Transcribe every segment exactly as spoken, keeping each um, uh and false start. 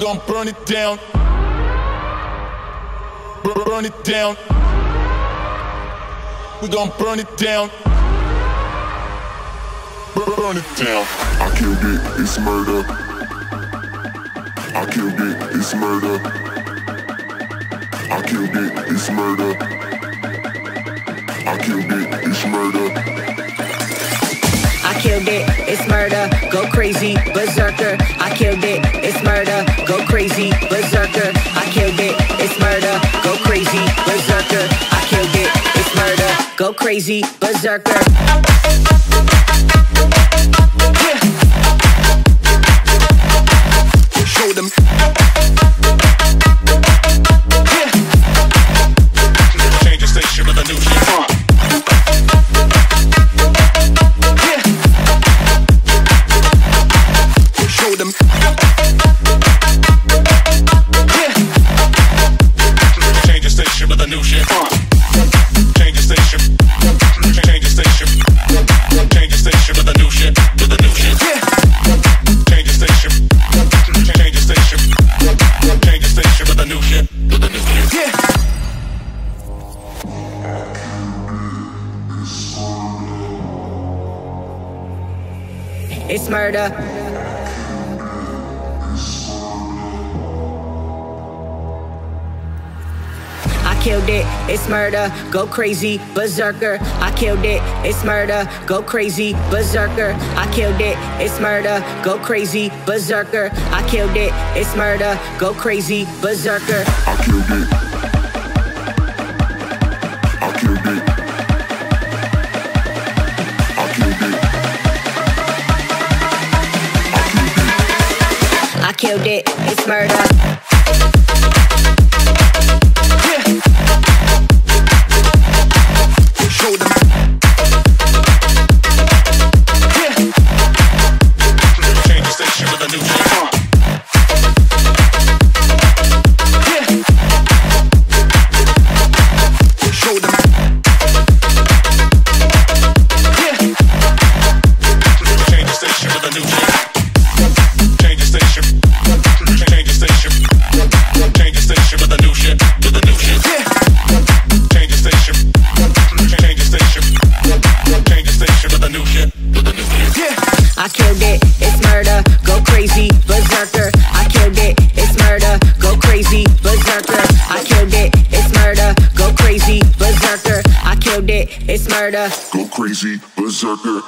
gon' burn it down. Burn, burn it down. We gon' burn it down. Burn, burn it down. I killed it, it's murder. I killed it, it's murder. I killed it, it's murder. I killed it, it's murder. I killed it, it's murder, go crazy, berserker. I killed it, it's murder, go crazy, berserker. I killed it, it's murder, go crazy, berserker. I killed it, it's murder, go crazy, berserker. Yeah. Show them. Yeah. Change the station with a new shit. Uh. Them. Yeah. Change the station with a new shit. Uh. Change the station. Change the station. Change the station with a new shit. With a new shit. Yeah. Change the station. Change the station. Change the station with a new shit. With a new shit. Yeah. It's murder. I killed it, it's murder, go crazy, berserker. I killed it, it's murder, go crazy, berserker. I killed it, it's murder, go crazy, berserker. I killed it, it's murder, go crazy, berserker. I killed it. I killed it. I killed it. I killed it, it's murder. Show them. Yeah. Change the station with a new shit. Uh. Yeah. Show them. Yeah. Change the station with a new shit. Change the station. Change the station. Change the station with a new shit. With a new shit. Yeah. Change the station. Change the station. Change the station with a new shit. With a new shit. Yeah. I killed it, it's murder, go crazy, berserker. I killed it, it's murder, go crazy, berserker. I killed it, it's murder, go crazy, berserker. I killed it, it's murder. Go crazy, berserker.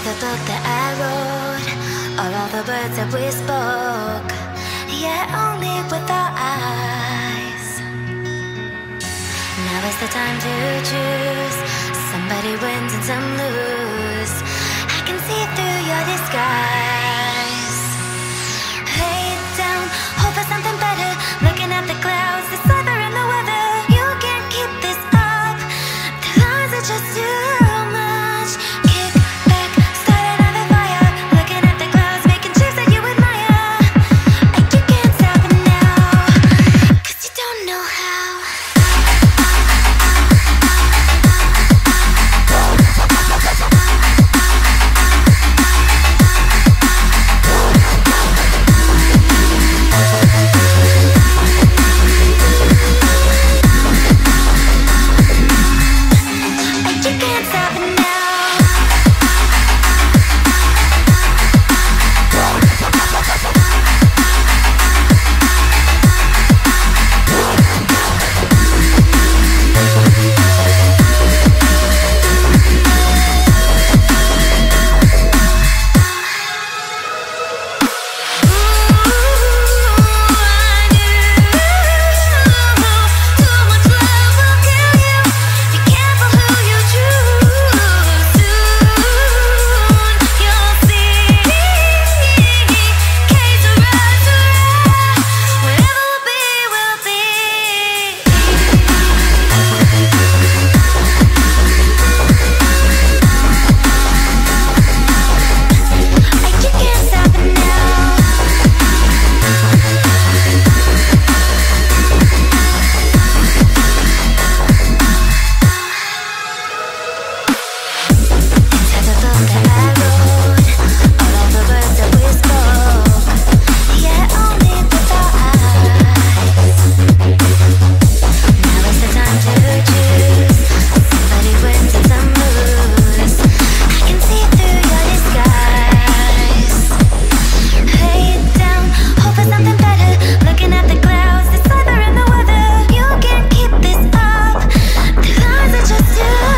Inside the book that I wrote are all the words that we spoke, yet only with our eyes. Now is the time to choose. Somebody wins and some lose. I can see through your disguise. Lay down, hope for something better. Looking at the clouds, the weather and the weather. You can't keep this up. The lies are just too much. Kick back, start another fire. Looking at the clouds, making shapes that you admire. And you can't stop it now, 'cause you don't know how. Just